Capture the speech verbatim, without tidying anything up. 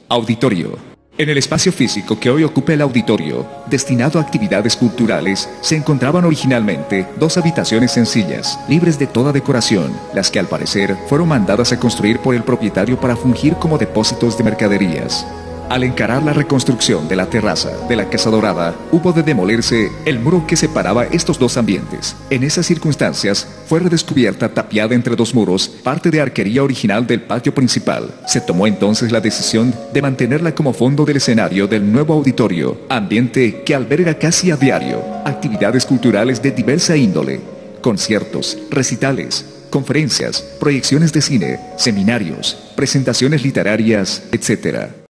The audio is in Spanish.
Auditorio. En el espacio físico que hoy ocupa el auditorio, destinado a actividades culturales, se encontraban originalmente dos habitaciones sencillas, libres de toda decoración, las que al parecer fueron mandadas a construir por el propietario para fungir como depósitos de mercaderías. Al encarar la reconstrucción de la terraza de la Casa Dorada, hubo de demolerse el muro que separaba estos dos ambientes. En esas circunstancias, fue redescubierta, tapiada entre dos muros, parte de arquería original del patio principal. Se tomó entonces la decisión de mantenerla como fondo del escenario del nuevo auditorio, ambiente que alberga casi a diario actividades culturales de diversa índole, conciertos, recitales, conferencias, proyecciones de cine, seminarios, presentaciones literarias, etcétera.